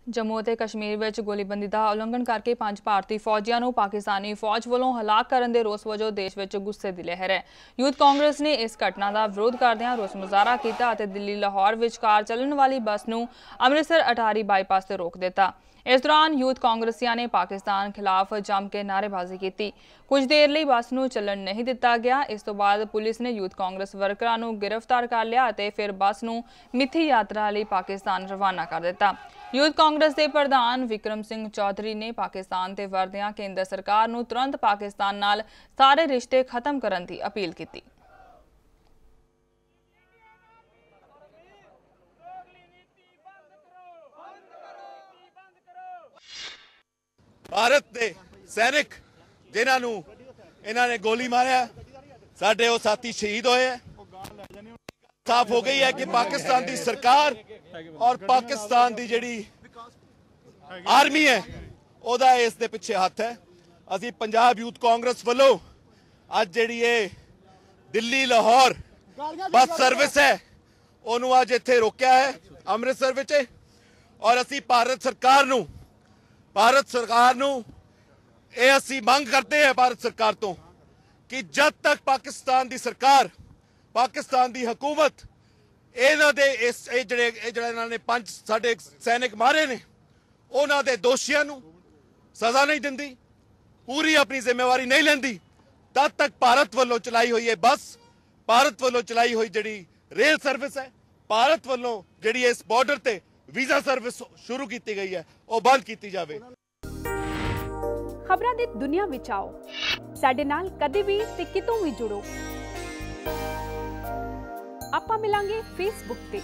जम्मू ਅਤੇ ਕਸ਼ਮੀਰ ਵਿੱਚ ਗੋਲੀਬੰਦੀ ਦਾ ਉਲੰਘਣ ਕਰਕੇ 5 ਭਾਰਤੀ ਫੌਜੀਆਂ ਨੂੰ ਪਾਕਿਸਤਾਨੀ ਫੌਜ ਵੱਲੋਂ ਹਲਾਕ ਕਰਨ ਦੇ ਰੋਸ ਵਜੋਂ ਦੇਸ਼ ਵਿੱਚ ਗੁੱਸੇ ਦੀ ਲਹਿਰ ਹੈ। ਯੂਥ ਕਾਂਗਰਸ ਨੇ ਇਸ ਘਟਨਾ ਦਾ ਵਿਰੋਧ ਕਰਦਿਆਂ ਰੋਸ ਮੁਜ਼ਾਹਰਾ ਕੀਤਾ ਅਤੇ ਦਿੱਲੀ ਲਾਹੌਰ ਵਿਚਕਾਰ ਚੱਲਣ ਵਾਲੀ ਬੱਸ ਨੂੰ ਅੰਮ੍ਰਿਤਸਰ ਅਟਾਰੀ ਬਾਈਪਾਸ ਤੇ ਰੋਕ ਦਿੱਤਾ। इस दौरान यूथ कांग्रेसियां ने पाकिस्तान खिलाफ जम के नारेबाजी की। कुछ देर लिए बस नूं चलन नहीं दिता गया। इस तो बाद पुलिस ने यूथ कांग्रेस वर्करां नूं गिरफ्तार कर लिया ते फिर बस नूं मिथी यात्रा लई पाकिस्तान रवाना कर दिता। यूथ कांग्रेस के प्रधान विक्रम सिंह चौधरी ने पाकिस्तान ते वरदियां केंद्र सरकार नूं तुरंत पाकिस्तान नाल सारे रिश्ते खत्म करन दी अपील की। भारत के सैनिक जिन्होंने इन्होंने गोली मारिया साडे वो साथी शहीद होए हैं। साफ हो गई है कि पाकिस्तान की सरकार और पाकिस्तान की जिहड़ी आर्मी है ओदा इस दे पिछे हाथ है। असी पंजाब यूथ कांग्रेस वालों अज जिहड़ी ये दिल्ली लाहौर बस सर्विस है उन्होंने अज इत्थे रोकिया है अमृतसर विच और असी भारत सरकार नूं ये असी मंग करते हैं भारत सरकार तो कि जब तक पाकिस्तान की सरकार पाकिस्तान की हुकूमत इन्हां दे इस इन्हां ने 5 साडे सैनिक मारे ने उन्हां दे दोषियों नूं सज़ा नहीं दिंदी पूरी अपनी जिम्मेवारी नहीं लैंदी तद तक भारत वालों चलाई हुई है बस भारत वालों चलाई हुई जिहड़ी रेल सर्विस है भारत वालों जिहड़ी इस बॉर्डर ते वीज़ा सर्विस शुरू की गई है वो बंद की जाए। खबरां दी दुनिया विच आओ साडे नाल कदे भी ते कितों भी जुड़ो। आपां मिलांगे फेसबुक ते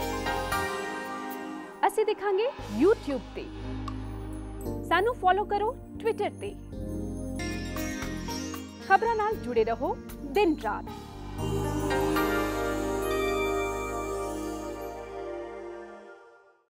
असीं दिखांगे यूट्यूब ते सानू फॉलो करो ट्विटर ते। खबरां नाल जुड़े रहो दिन रात।